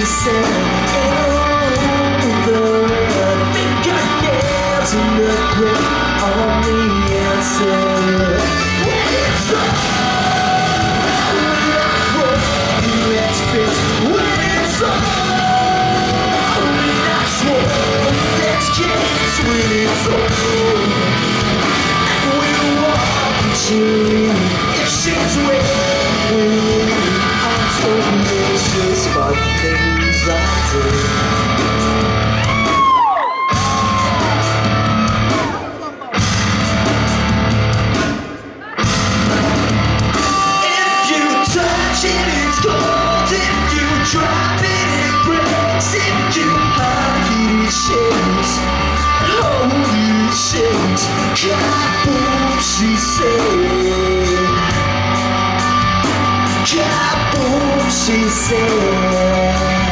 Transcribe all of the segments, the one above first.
said, over fingernails in the grip on the answer. When it's all not broken, let's fix. When it's all not swollen, let's kiss. When it's all, and we'll walk each if she's with. I'm so malicious for the things I do. If you touch it, it's cold. If you drop it, it breaks. If you hug it, it shakes. Hold it, it shakes. Kaboom, she said. Kaboom, she said.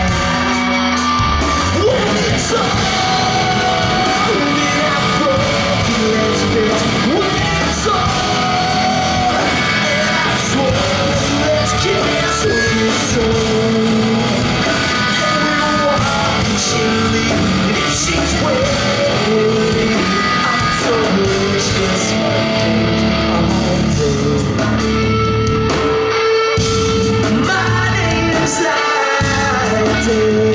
When it's all not broken, let's fix. When it's all not swollen, let's kiss. When it's all, and we'll walk and she'll leave. If she's waiting, I'm so malicious for things all day. My name's I